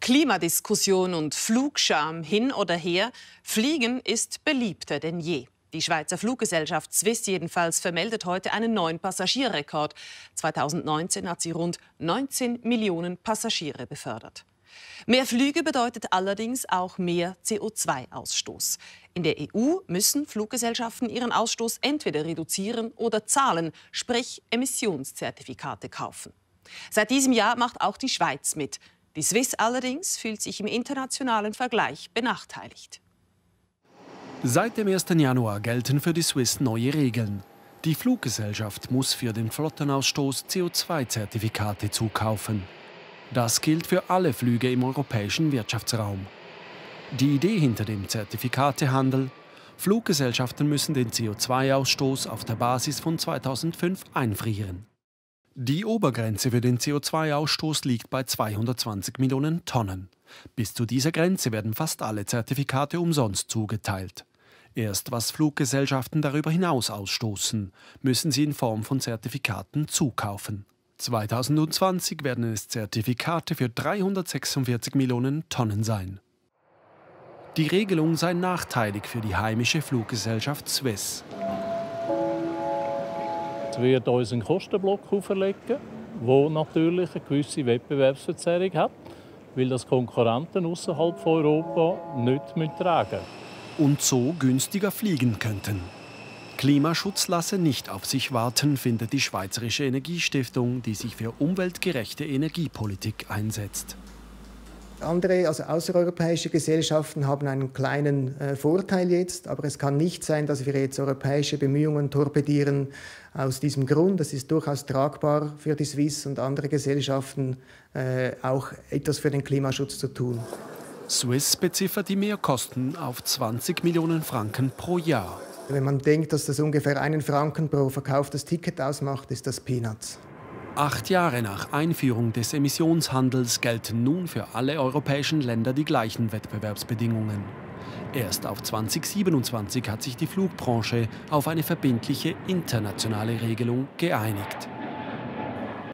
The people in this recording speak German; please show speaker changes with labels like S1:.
S1: Klimadiskussion und Flugscham hin oder her, Fliegen ist beliebter denn je. Die Schweizer Fluggesellschaft Swiss jedenfalls vermeldet heute einen neuen Passagierrekord. 2019 hat sie rund 19 Millionen Passagiere befördert. Mehr Flüge bedeutet allerdings auch mehr CO2-Ausstoß. In der EU müssen Fluggesellschaften ihren Ausstoß entweder reduzieren oder zahlen, sprich Emissionszertifikate kaufen. Seit diesem Jahr macht auch die Schweiz mit. Die Swiss allerdings fühlt sich im internationalen Vergleich benachteiligt.
S2: Seit dem 1. Januar gelten für die Swiss neue Regeln. Die Fluggesellschaft muss für den Flottenausstoß CO2-Zertifikate zukaufen. Das gilt für alle Flüge im europäischen Wirtschaftsraum. Die Idee hinter dem Zertifikatehandel: Fluggesellschaften müssen den CO2-Ausstoß auf der Basis von 2005 einfrieren. Die Obergrenze für den CO2-Ausstoß liegt bei 220 Millionen Tonnen. Bis zu dieser Grenze werden fast alle Zertifikate umsonst zugeteilt. Erst was Fluggesellschaften darüber hinaus ausstoßen, müssen sie in Form von Zertifikaten zukaufen. 2020 werden es Zertifikate für 346 Millionen Tonnen sein. Die Regelung sei nachteilig für die heimische Fluggesellschaft Swiss.
S3: Es wird uns einen Kostenblock auferlegen, der natürlich eine gewisse Wettbewerbsverzerrung hat, weil das Konkurrenten außerhalb von Europa nicht tragen müssen.
S2: Und so günstiger fliegen könnten. Klimaschutz lasse nicht auf sich warten, findet die Schweizerische Energiestiftung, die sich für umweltgerechte Energiepolitik einsetzt.
S4: Andere, also außereuropäische Gesellschaften haben einen kleinen Vorteil jetzt, aber es kann nicht sein, dass wir jetzt europäische Bemühungen torpedieren aus diesem Grund. Es ist durchaus tragbar für die Swiss und andere Gesellschaften, auch etwas für den Klimaschutz zu tun.
S2: Swiss beziffert die Mehrkosten auf 20 Millionen Franken pro Jahr.
S4: Wenn man denkt, dass das ungefähr 1 Franken pro verkauftes Ticket ausmacht, ist das Peanuts.
S2: 8 Jahre nach Einführung des Emissionshandels gelten nun für alle europäischen Länder die gleichen Wettbewerbsbedingungen. Erst auf 2027 hat sich die Flugbranche auf eine verbindliche internationale Regelung geeinigt.